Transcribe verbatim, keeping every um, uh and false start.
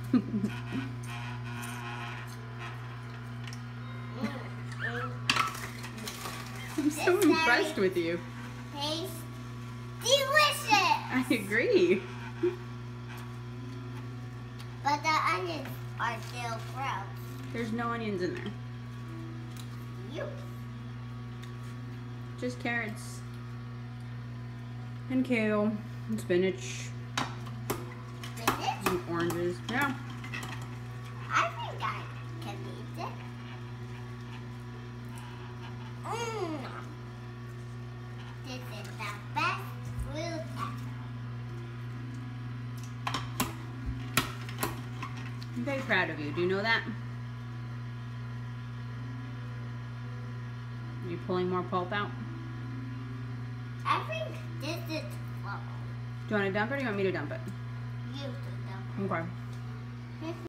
I'm so impressed with you. Tastes delicious. I agree. But the onions are still gross. There's no onions in there. You. Just carrots. And kale. And spinach. Spinach? And oranges. Yeah. I think I can eat it. Mmm. This is the best fruit ever. I'm very proud of you. Do you know that? Are you pulling more pulp out? I think this is full. Do you want to dump it or do you want me to dump it? You do them. Okay.